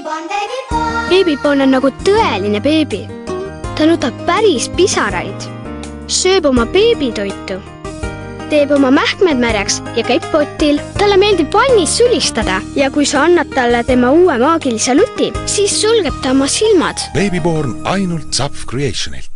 Beebiborn on nagu tõeline beebi. Ta nutab päris pisaraid, sööb oma beebitoitu, teeb oma mähkmed märjaks ja käib potil. Talle meeldib vannis sulistada ja kui sa annad talle tema uue maagilise luti, siis sulgeb ta oma silmad. Beebiborn ainult Zapf Creationilt.